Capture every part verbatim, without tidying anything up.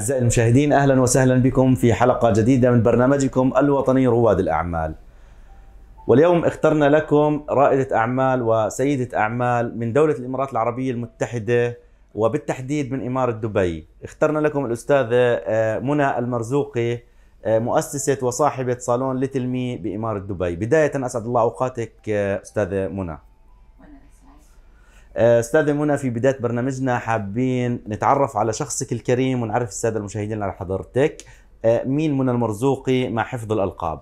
أعزائي المشاهدين، أهلا وسهلا بكم في حلقة جديدة من برنامجكم الوطني رواد الأعمال. واليوم اخترنا لكم رائدة أعمال وسيدة أعمال من دولة الإمارات العربية المتحدة، وبالتحديد من إمارة دبي. اخترنا لكم الأستاذة منى المرزوقي، مؤسسة وصاحبة صالون ليتل مي بإمارة دبي. بداية أسعد الله أوقاتك أستاذة منى. أستاذة منى، في بداية برنامجنا حابين نتعرف على شخصك الكريم ونعرف السادة المشاهدين على حضرتك. مين منى المرزوقي مع حفظ الألقاب؟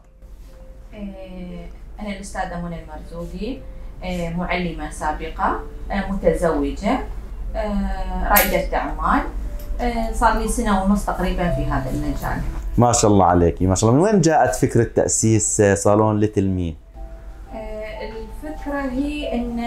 أنا الأستاذة منى المرزوقي، معلمة سابقة، متزوجة، رائدة أعمال، صار لي سنة ونص تقريبا في هذا المجال. ما شاء الله عليك، ما شاء الله. من وين جاءت فكرة تأسيس صالون ليتل مي؟ الفكرة هي أن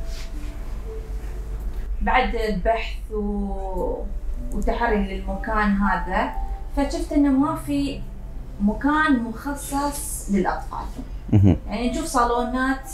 بعد البحث و... وتحري للمكان هذا، فشفت انه ما في مكان مخصص للاطفال. يعني نشوف صالونات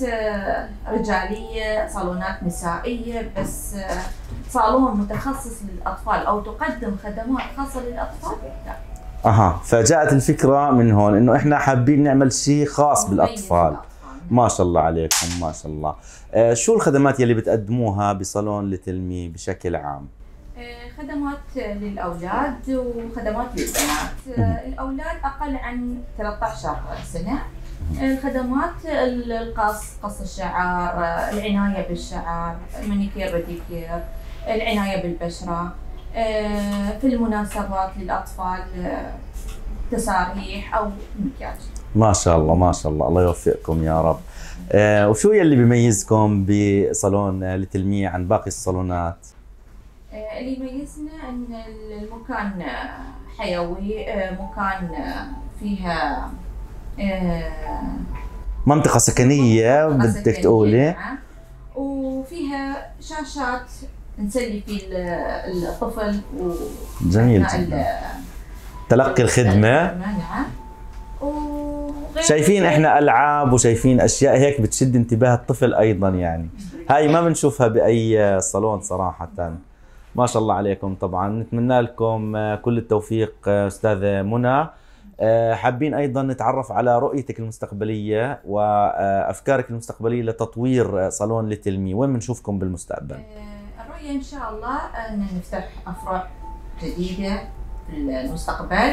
رجاليه، صالونات نسائيه، بس صالون متخصص للاطفال او تقدم خدمات خاصه للاطفال لا. اها، فجاءت الفكره من هون انه احنا حابين نعمل شيء خاص بالاطفال. ما شاء الله عليكم، ما شاء الله. آه شو الخدمات يلي بتقدموها بصالون ليتل مي بشكل عام؟ آه خدمات للأولاد وخدمات للبنات. آه الأولاد أقل عن ثلاثة عشر سنة. الخدمات القص، قص الشعر، العناية بالشعر، المانيكير بديكير، العناية بالبشرة، آه في المناسبات للأطفال، آه تساريح أو مكياج. ما شاء الله، ما شاء الله، الله يوفقكم يا رب. آه وشو يلي بيميزكم بصالون ليتل مي عن باقي الصالونات؟ آه اللي يميزنا ان المكان حيوي، آه مكان فيها آه منطقة سكنية بدك تقولي، وفيها شاشات نسلي في الطفل و جميل جدا. تلقي الخدمة. نعم. شايفين احنا العاب وشايفين اشياء هيك بتشد انتباه الطفل ايضا، يعني هاي ما بنشوفها باي صالون صراحه. ما شاء الله عليكم. طبعا نتمنى لكم كل التوفيق استاذه منى. حابين ايضا نتعرف على رؤيتك المستقبليه وافكارك المستقبليه لتطوير صالون ليتل مي. وين بنشوفكم بالمستقبل؟ الرؤيه ان شاء الله ان نفتح افرع جديده في المستقبل،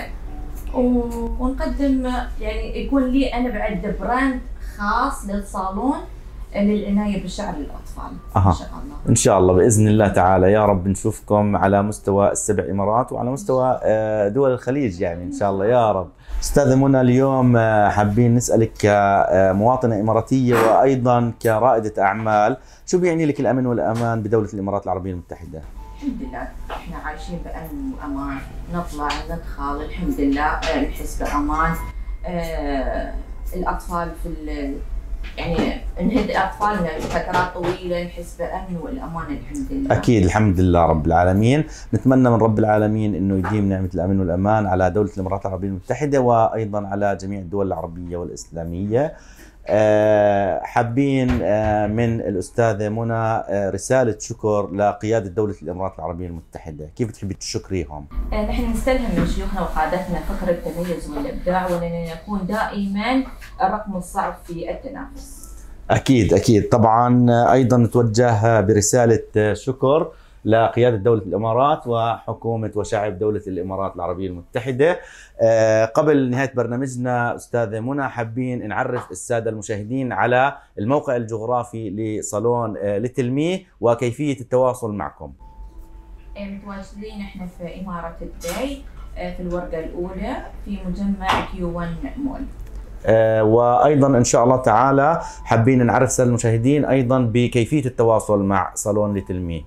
ونقدم يعني يكون لي انا بعد براند خاص للصالون للعنايه بالشعر للاطفال. أه. ان شاء الله ان شاء الله باذن الله تعالى. يا رب نشوفكم على مستوى السبع امارات وعلى مستوى دول الخليج يعني ان شاء الله يا رب. استاذه منى، اليوم حابين نسالك كمواطنه اماراتيه وايضا كرائده اعمال، شو بيعني لك الامن والامان بدوله الامارات العربيه المتحده؟ الحمد لله احنا عايشين بامن وامان، نطلع ندخل الحمد لله نحس بامان. آه الاطفال في يعني نهدئ اطفالنا لفترات طويله، نحس بامن والامان الحمد لله. اكيد الحمد لله رب العالمين. نتمنى من رب العالمين انه يديم نعمه الامن والامان على دوله الامارات العربيه المتحده وايضا على جميع الدول العربيه والاسلاميه. أه حابين أه من الأستاذة منى أه رسالة شكر لقيادة دولة الإمارات العربية المتحدة، كيف بتحبي تشكريهم؟ أه نحن نستلهم من شيوخنا وقادتنا فكر التميز والإبداع، وأننا نكون دائما الرقم الصعب في التنافس. أكيد أكيد. طبعا أيضا نتوجه برسالة شكر لقيادة دولة الإمارات وحكومة وشعب دولة الإمارات العربية المتحدة. أه قبل نهاية برنامجنا أستاذة منى، حابين نعرف السادة المشاهدين على الموقع الجغرافي لصالون ليتل مي وكيفية التواصل معكم. متواجدين احنا في إمارة دبي في الورقة الأولى في مجمع كيو واحد مول. أه وايضا ان شاء الله تعالى حابين نعرف السادة المشاهدين ايضا بكيفية التواصل مع صالون ليتل مي.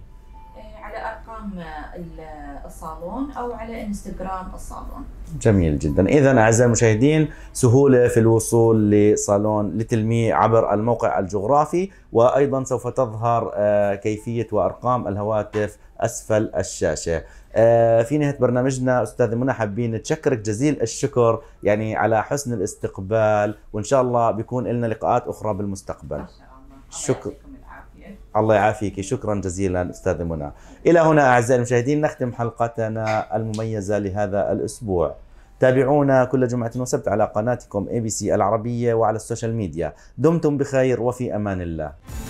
الصالون او على انستغرام الصالون. جميل جدا. اذا اعزائي المشاهدين، سهوله في الوصول لصالون ليتل مي عبر الموقع الجغرافي، وايضا سوف تظهر كيفيه وارقام الهواتف اسفل الشاشه. في نهايه برنامجنا استاذه منى حابين نتشكرك جزيل الشكر يعني على حسن الاستقبال، وان شاء الله بيكون لنا لقاءات اخرى بالمستقبل. ما شاء الله. شكرا. الله يعافيك، شكرا جزيلا أستاذة منى. إلى هنا أعزائي المشاهدين نختم حلقتنا المميزة لهذا الأسبوع. تابعونا كل جمعة وسبت على قناتكم إيه بي سي العربية وعلى السوشيال ميديا. دمتم بخير وفي أمان الله.